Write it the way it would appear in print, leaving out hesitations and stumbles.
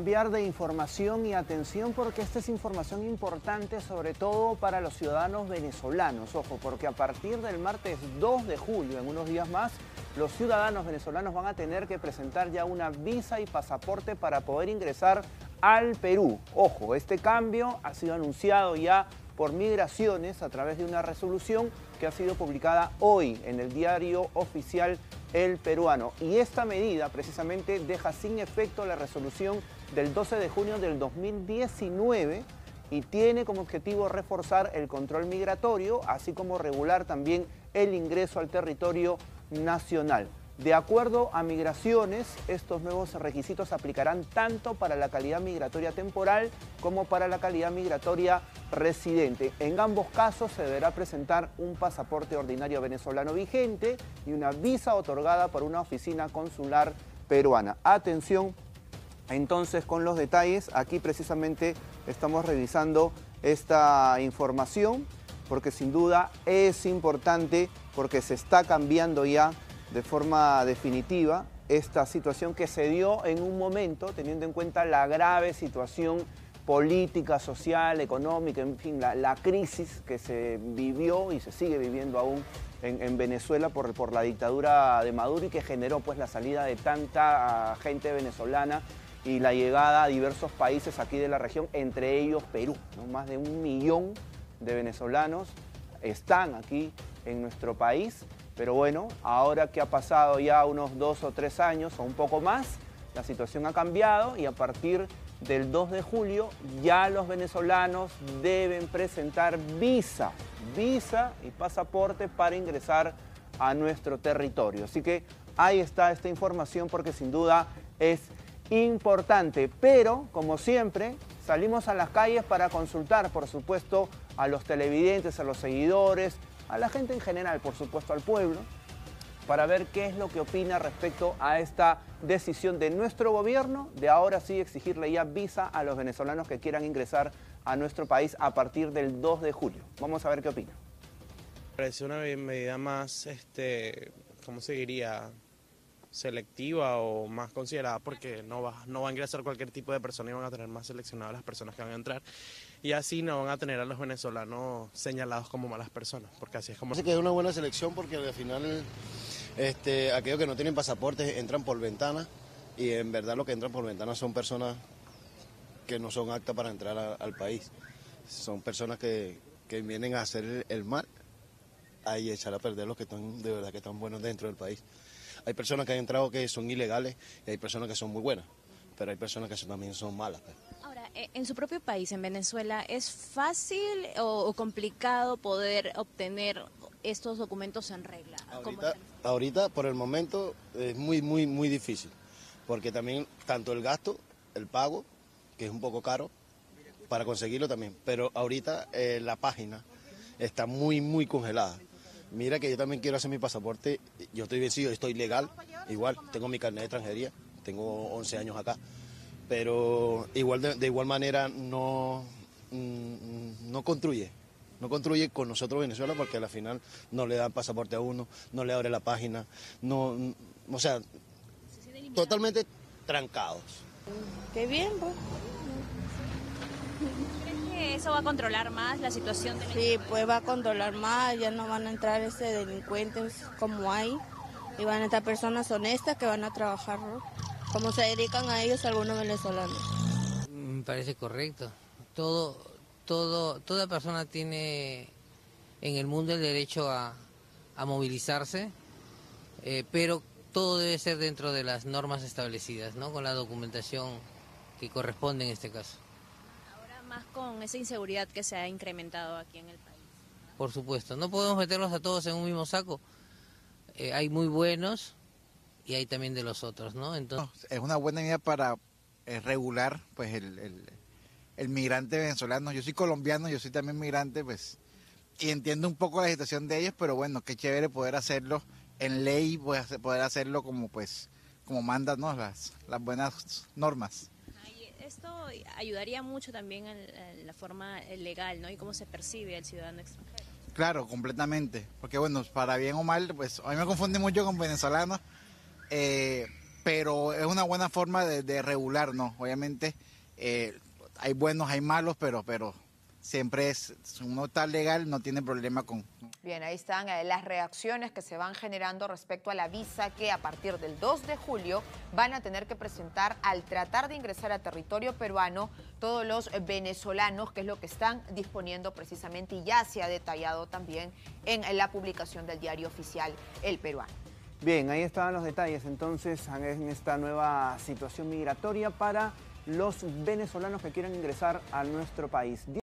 cambiar de información y atención porque esta es información importante sobre todo para los ciudadanos venezolanos. Ojo, porque a partir del martes 2 de julio, en unos días más, los ciudadanos venezolanos van a tener que presentar ya una visa y pasaporte para poder ingresar al Perú. Ojo, este cambio ha sido anunciado ya por Migraciones a través de una resolución que ha sido publicada hoy en el diario oficial El Peruano. Y esta medida precisamente deja sin efecto la resolución del 12 de junio del 2019 y tiene como objetivo reforzar el control migratorio, así como regular también el ingreso al territorio nacional. De acuerdo a Migraciones, estos nuevos requisitos aplicarán tanto para la calidad migratoria temporal como para la calidad migratoria residente. En ambos casos se deberá presentar un pasaporte ordinario venezolano vigente y una visa otorgada por una oficina consular peruana. Atención entonces con los detalles. Aquí precisamente estamos revisando esta información porque sin duda es importante porque se está cambiando ya de forma definitiva esta situación que se dio en un momento, teniendo en cuenta la grave situación política, social, económica, en fin, la crisis que se vivió y se sigue viviendo aún en Venezuela por la dictadura de Maduro y que generó pues la salida de tanta gente venezolana y la llegada a diversos países aquí de la región, entre ellos Perú, ¿no? Más de 1 millón de venezolanos están aquí en nuestro país. Pero bueno, ahora que ha pasado ya unos 2 o 3 años o un poco más, la situación ha cambiado y a partir del 2 de julio ya los venezolanos deben presentar visa y pasaporte para ingresar a nuestro territorio. Así que ahí está esta información porque sin duda es importante. Pero, como siempre, salimos a las calles para consultar, por supuesto, a los televidentes, a los seguidores, a la gente en general, por supuesto al pueblo, para ver qué es lo que opina respecto a esta decisión de nuestro gobierno de ahora sí exigirle ya visa a los venezolanos que quieran ingresar a nuestro país a partir del 2 de julio. Vamos a ver qué opina. Parece una medida más, ¿cómo se diría? Selectiva o más considerada porque no va a ingresar cualquier tipo de persona y van a tener más seleccionadas las personas que van a entrar y así no van a tener a los venezolanos señalados como malas personas, porque así es como... Parece que es una buena selección porque al final aquellos que no tienen pasaportes entran por ventana y en verdad lo que entran por ventana son personas que no son aptas para entrar al país, son personas que vienen a hacer el mal y echar a perder los que están de verdad que están buenos dentro del país. Hay personas que han entrado que son ilegales y hay personas que son muy buenas, pero hay personas que también son malas. Ahora, en su propio país, en Venezuela, ¿es fácil o complicado poder obtener estos documentos en regla? Ahorita, por el momento, es muy difícil, porque también tanto el gasto, el pago, que es un poco caro, para conseguirlo también, pero ahorita la página está muy congelada. Mira que yo también quiero hacer mi pasaporte, yo estoy vencido, estoy legal, igual, tengo mi carnet de extranjería, tengo 11 años acá, pero igual de igual manera no construye con nosotros Venezuela porque al final no le dan pasaporte a uno, no le abre la página, o sea, totalmente trancados. Qué bien, pues. ¿Eso va a controlar más la situación de Venezuela? Sí, pues va a controlar más, ya no van a entrar delincuentes como hay, y van a estar personas honestas que van a trabajar, ¿no? Como se dedican a ellos algunos venezolanos. Me parece correcto. Toda persona tiene en el mundo el derecho a movilizarse, pero todo debe ser dentro de las normas establecidas, ¿no? Con la documentación que corresponde en este caso. Más con esa inseguridad que se ha incrementado aquí en el país. Por supuesto, no podemos meterlos a todos en un mismo saco. Hay muy buenos y hay también de los otros, ¿no? Entonces... Es una buena idea para regular pues el migrante venezolano. Yo soy colombiano, yo soy también migrante, pues, y entiendo un poco la situación de ellos, pero bueno, qué chévere poder hacerlo en ley, poder hacerlo como mandan, ¿no? las buenas normas. Esto ayudaría mucho también en la forma legal, ¿no? Y cómo se percibe el ciudadano extranjero. Claro, completamente. Porque bueno, para bien o mal, pues a mí me confunde mucho con venezolanos, pero es una buena forma de regular, ¿no? Obviamente hay buenos, hay malos, pero siempre si uno está legal, no tiene problema con... Bien, ahí están las reacciones que se van generando respecto a la visa que a partir del 2 de julio van a tener que presentar al tratar de ingresar a territorio peruano todos los venezolanos, que es lo que están disponiendo precisamente, y ya se ha detallado también en la publicación del diario oficial El Peruano. Bien, ahí estaban los detalles entonces en esta nueva situación migratoria para los venezolanos que quieran ingresar a nuestro país.